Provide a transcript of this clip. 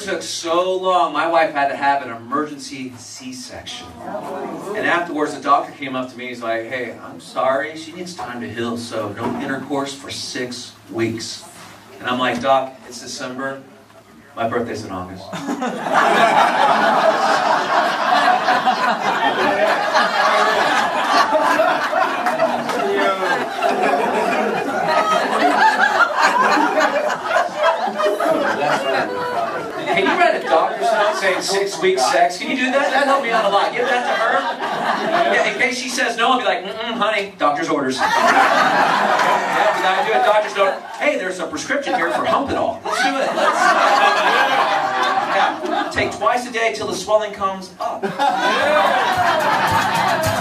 took so long, my wife had to have an emergency C-section. And afterwards, the doctor came up to me. He's like, hey, I'm sorry. She needs time to heal, so no intercourse for 6 weeks. And I'm like, Doc, it's December. My birthday's in August. Can you write a doctor's note saying 6 weeks sex? Can you do that? That'd help me out a lot. Give that to her. Yeah, in case she says no, I'll be like, honey, doctor's orders. Yeah, we gotta do a doctor's note. Hey, there's a prescription here for hump it all. Let's do it. Yeah, take twice a day till the swelling comes up.